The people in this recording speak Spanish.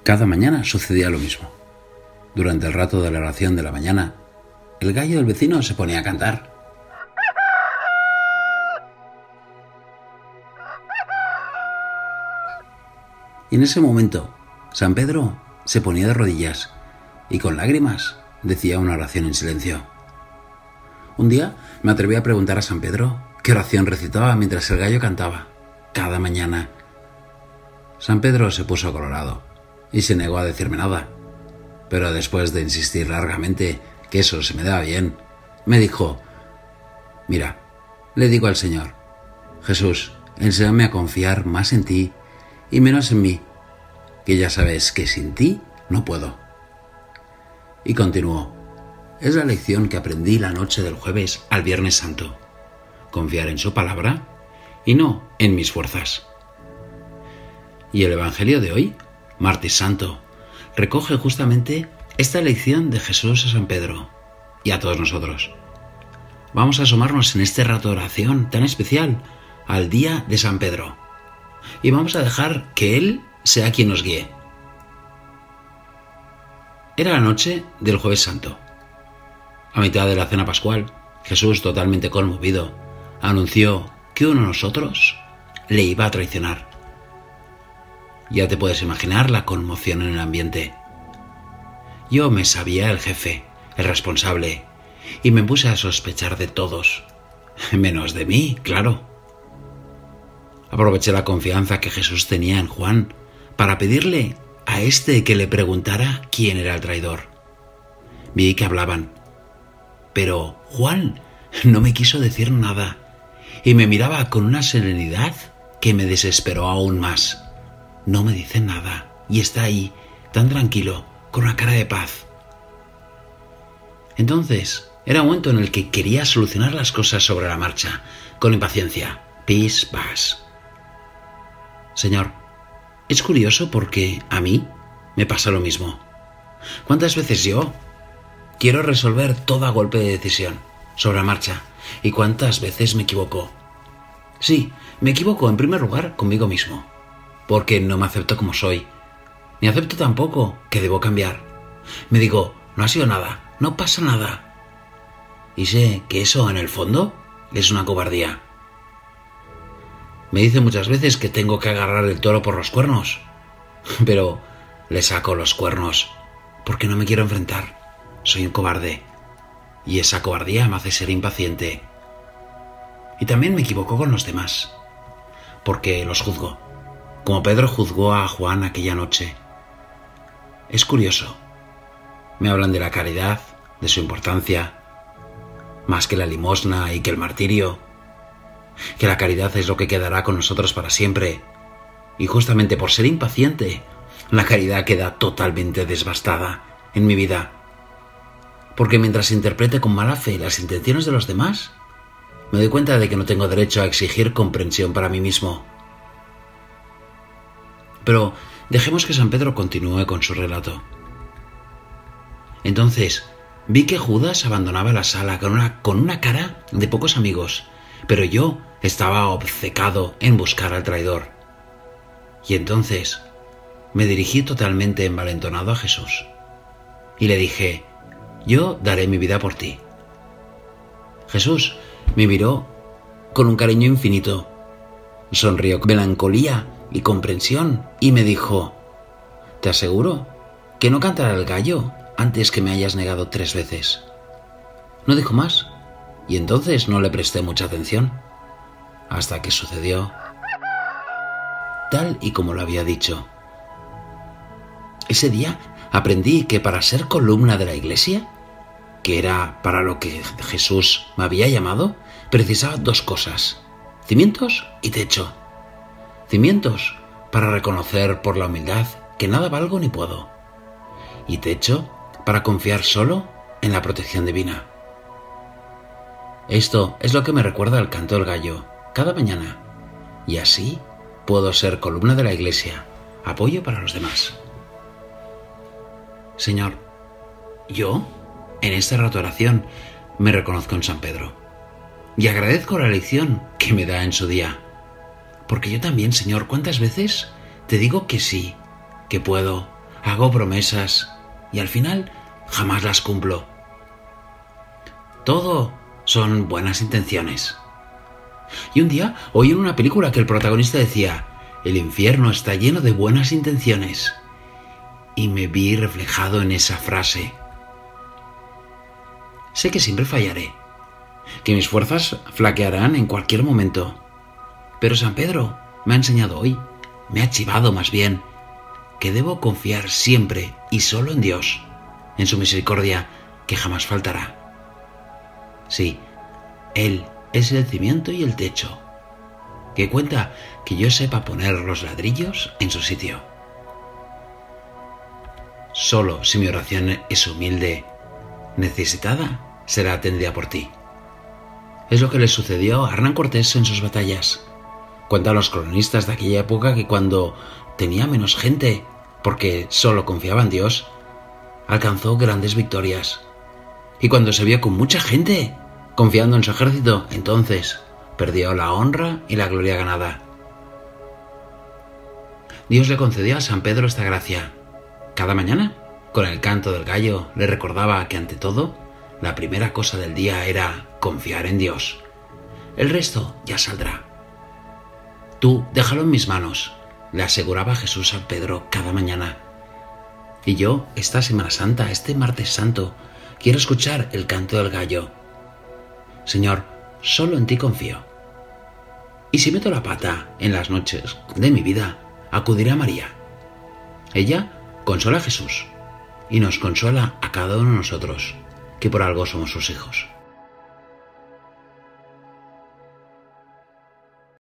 Cada mañana sucedía lo mismo. Durante el rato de la oración de la mañana, el gallo del vecino se ponía a cantar. Y en ese momento, San Pedro se ponía de rodillas y con lágrimas decía una oración en silencio. Un día me atreví a preguntar a San Pedro qué oración recitaba mientras el gallo cantaba, cada mañana. San Pedro se puso colorado y se negó a decirme nada, pero después de insistir largamente que eso se me daba bien, me dijo: «Mira, le digo al Señor, Jesús, enséñame a confiar más en ti y menos en mí, que ya sabes que sin ti no puedo». Y continuó: «Es la lección que aprendí la noche del jueves al Viernes Santo. Confiar en su palabra y no en mis fuerzas». Y el Evangelio de hoy, Martes Santo, recoge justamente esta lección de Jesús a San Pedro y a todos nosotros. Vamos a asomarnos en este rato de oración tan especial al día de San Pedro y vamos a dejar que Él sea quien nos guíe. Era la noche del Jueves Santo. A mitad de la cena pascual, Jesús, totalmente conmovido, anunció que uno de nosotros le iba a traicionar. Ya te puedes imaginar la conmoción en el ambiente. Yo me sabía el jefe, el responsable, y me puse a sospechar de todos, menos de mí, claro. Aproveché la confianza que Jesús tenía en Juan para pedirle a este que le preguntara quién era el traidor. Vi que hablaban, pero Juan no me quiso decir nada y me miraba con una serenidad que me desesperó aún más. No me dice nada y está ahí, tan tranquilo, con una cara de paz. Entonces, era un momento en el que quería solucionar las cosas sobre la marcha, con impaciencia, pis, pas. Señor, es curioso porque a mí me pasa lo mismo. ¿Cuántas veces yo quiero resolver todo a golpe de decisión, sobre la marcha? ¿Y cuántas veces me equivoco? Sí, me equivoco en primer lugar conmigo mismo, porque no me acepto como soy, ni acepto tampoco que debo cambiar. Me digo, no ha sido nada, no pasa nada. Y sé que eso en el fondo es una cobardía. Me dice muchas veces que tengo que agarrar el toro por los cuernos, pero le saco los cuernos porque no me quiero enfrentar. Soy un cobarde y esa cobardía me hace ser impaciente. Y también me equivoco con los demás, porque los juzgo, como Pedro juzgó a Juan aquella noche. Es curioso. Me hablan de la caridad, de su importancia, más que la limosna y que el martirio, que la caridad es lo que quedará con nosotros para siempre. Y justamente por ser impaciente, la caridad queda totalmente devastada en mi vida. Porque mientras interprete con mala fe las intenciones de los demás, me doy cuenta de que no tengo derecho a exigir comprensión para mí mismo. Pero dejemos que San Pedro continúe con su relato. Entonces vi que Judas abandonaba la sala con una cara de pocos amigos, pero yo estaba obcecado en buscar al traidor. Y entonces me dirigí totalmente envalentonado a Jesús y le dije: yo daré mi vida por ti. Jesús me miró con un cariño infinito, sonrió con melancolía y comprensión y me dijo: te aseguro que no cantará el gallo antes que me hayas negado 3 veces. No dijo más y entonces no le presté mucha atención hasta que sucedió tal y como lo había dicho. Ese día aprendí que para ser columna de la iglesia, que era para lo que Jesús me había llamado, precisaba 2 cosas: cimientos y techo. Cimientos para reconocer por la humildad que nada valgo ni puedo, y techo para confiar solo en la protección divina. Esto es lo que me recuerda el canto del gallo cada mañana, y así puedo ser columna de la iglesia, apoyo para los demás. Señor, yo, en esta rato de oración, me reconozco en San Pedro y agradezco la lección que me da en su día. Porque yo también, Señor, ¿cuántas veces te digo que sí, que puedo, hago promesas y al final jamás las cumplo. Todo son buenas intenciones. Y un día oí en una película que el protagonista decía: el infierno está lleno de buenas intenciones. Y me vi reflejado en esa frase. Sé que siempre fallaré, que mis fuerzas flaquearán en cualquier momento. Pero San Pedro me ha enseñado hoy, me ha chivado más bien, que debo confiar siempre y solo en Dios, en su misericordia que jamás faltará. Sí, Él es el cimiento y el techo, que cuenta que yo sepa poner los ladrillos en su sitio. Solo si mi oración es humilde, necesitada, será atendida por ti. Es lo que le sucedió a Hernán Cortés en sus batallas. Cuentan los cronistas de aquella época que cuando tenía menos gente, porque solo confiaba en Dios, alcanzó grandes victorias. Y cuando se vio con mucha gente, confiando en su ejército, entonces perdió la honra y la gloria ganada. Dios le concedió a San Pedro esta gracia. Cada mañana, con el canto del gallo, le recordaba que ante todo, la primera cosa del día era confiar en Dios. El resto ya saldrá. Tú, déjalo en mis manos, le aseguraba Jesús a Pedro cada mañana. Y yo, esta Semana Santa, este Martes Santo, quiero escuchar el canto del gallo. Señor, solo en ti confío. Y si meto la pata en las noches de mi vida, acudiré a María. Ella consuela a Jesús y nos consuela a cada uno de nosotros, que por algo somos sus hijos.